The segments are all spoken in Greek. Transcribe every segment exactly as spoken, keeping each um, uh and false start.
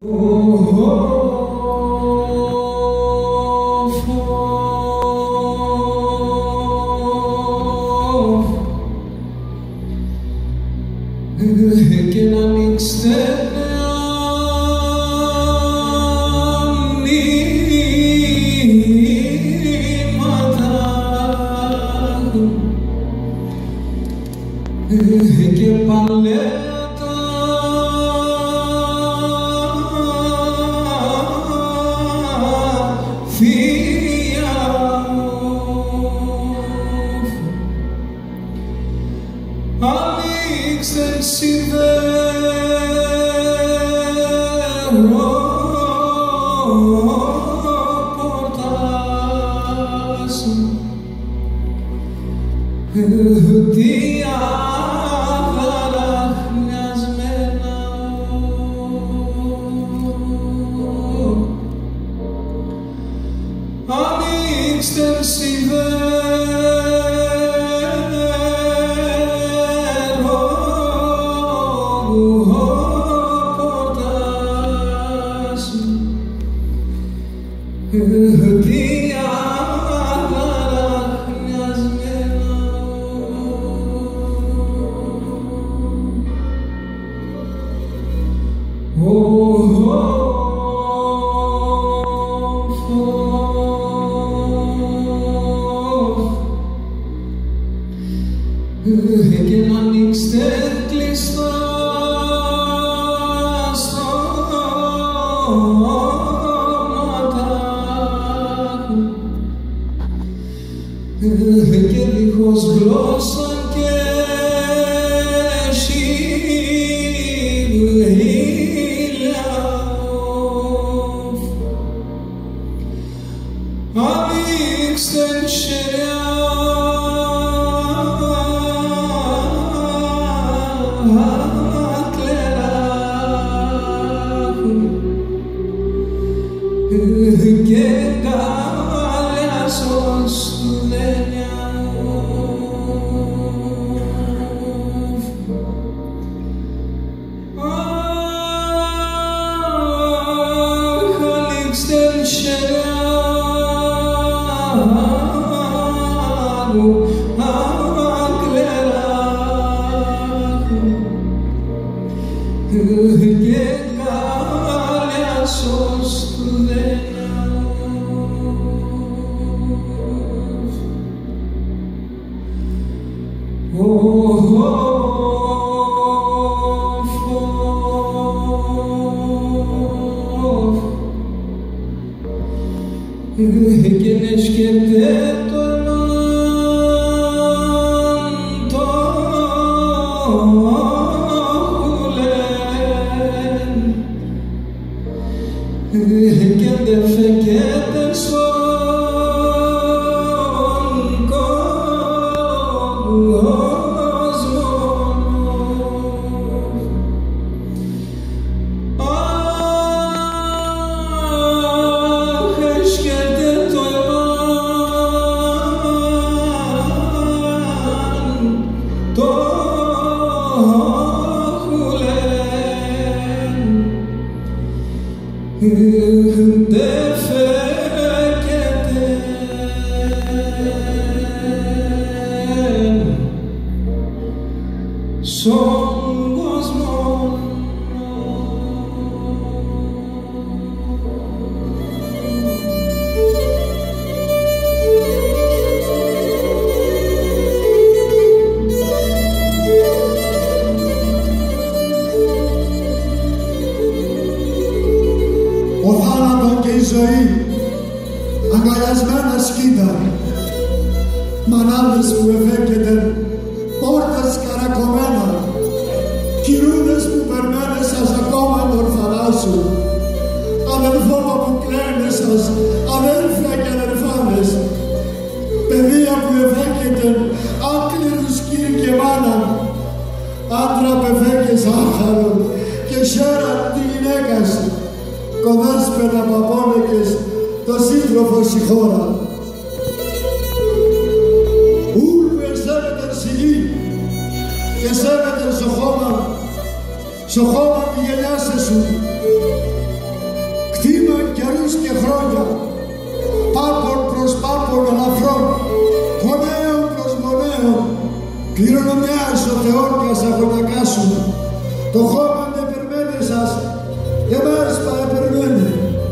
Και να ανοίξτε μηνύματα και παλέτα θεία ανοίξτε σιδέρο πορτάς τι αγαραχνιασμένα ανοίξτε σιδέρο πορτάς τι αγαραχνιασμένα και να ανοίξτε κλειστά στόματα και δίχως γλώσσα και χείλια ανοίξτε χέρια και καλιά σωστουδένια αχ, ανοίξτε χέρια ακλερά και καλιά σωστουδένια και νεσκέτε το μάντο χουλέν και δεν φεκέτε στον κόσμο αχ, εσκέτε το μάντο χουλέν δεν φεκέτε στον κόσμο ο θάνατο και η ζωή αγκαλιασμένα σκήτα, μανάδες που εφέκεται, πόρτες καρακωμένα, κυρούδες που περμένες σας ακόμα εν ορφανά σου, αδελφόμα που κλαίνε σας, αδέλφια και αδελφάδες, παιδεία που εφέκεται, άκληρους κύριοι και μάνα, άντρα που εφέκες άχαρο και χέρα τη γυναίκα σου, κοδέσπαινα παπώνεκες το σύντροφο στη χώρα. Ούρβε σέβεται στη γη και σέβεται στο χώμα, στο χώμα τη γενιάσε σου, ανθρώπων ελαφρών, γονέων προς γονέων, κληρονομιάς ο Θεόν και ας αγωνιακάσουν. Το χώμα δεν περιμένει σας, εμάς παραπεριμένει.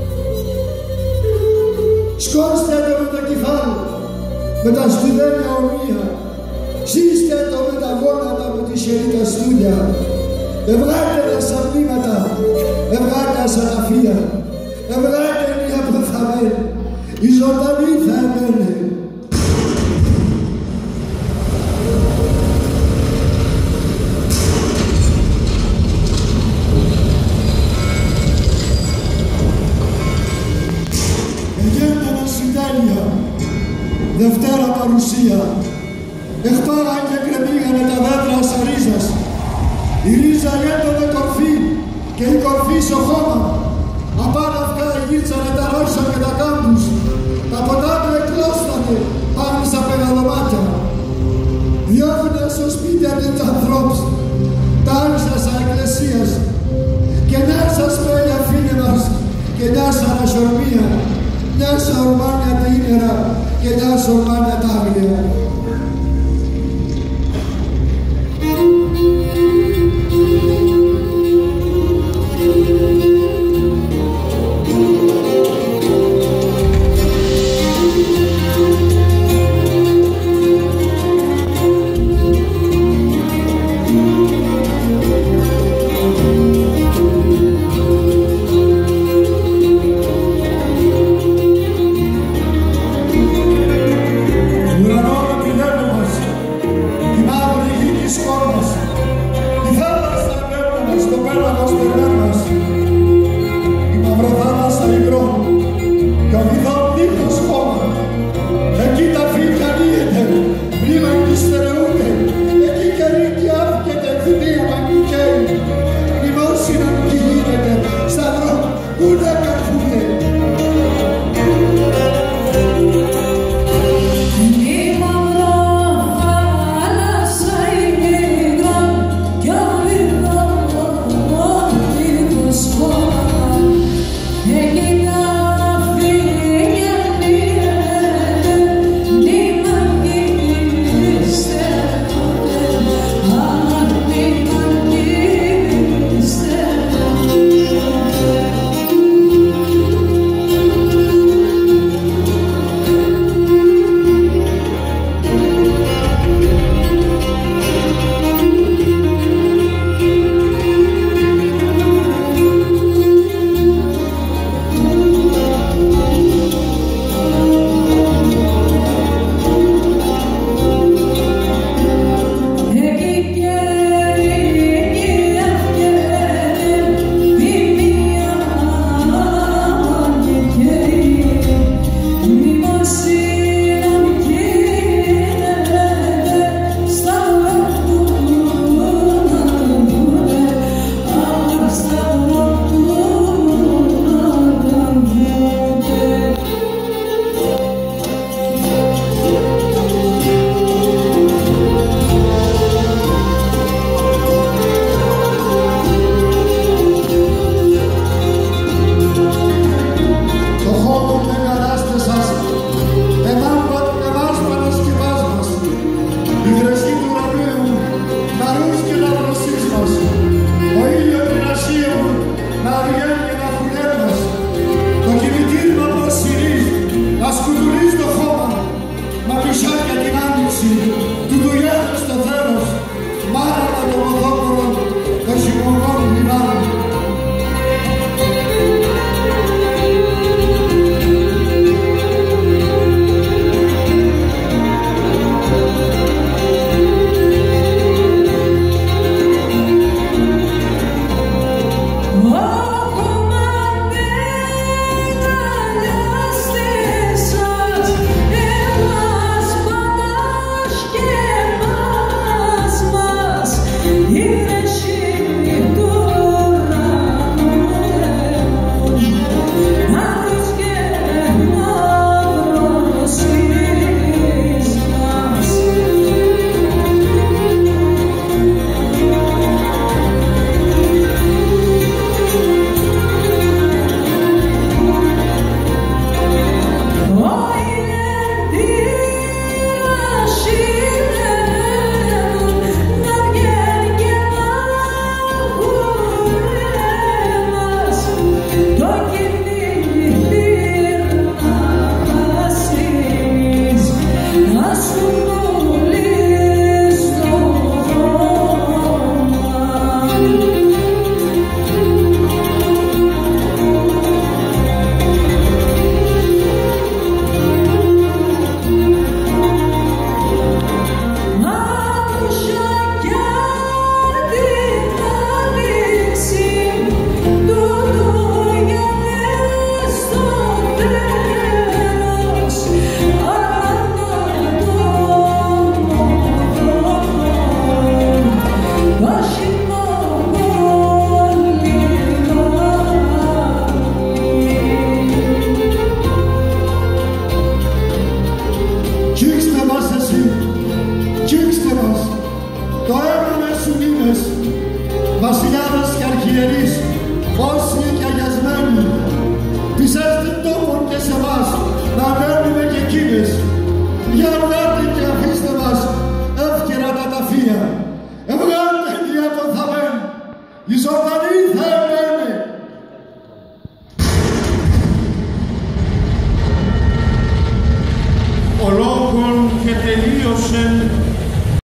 Σκόστε το με τα κεφάλια, με τα στουδένια ομοία, ζήστε το με τα γόνατα, με τη χερή στούλια. Ευγάτε τα σαμνήματα, ευγάτε τα σαναφία, ευγάτε μια προθαμένη, η ζωντανή θα εμένει. Εγέννανα συντέλεια, Δευτέρα παρουσία, εχπάραν και κρεμίγανε τα δέντρα σαν ρίζας. Η ρίζα γέντονε κορφή και η κορφή στο χώμα. Απάνω αυτά γύρτσανε τα ρόσα και τα κάμπους. Τα ποτάμια εκλώστανε πάνω στα μεγαλομάτια. Διώχνε στο σπίτι τους ανθρώπους. Τα άρχισα σαν εκκλησίας. Και νέα σας πέλια φίλοι μας. Και νέα σαν ασορμία. Νέα σαν ορμάνια τα ίνερα. Και νέα σαν ορμάνια τα άγρια.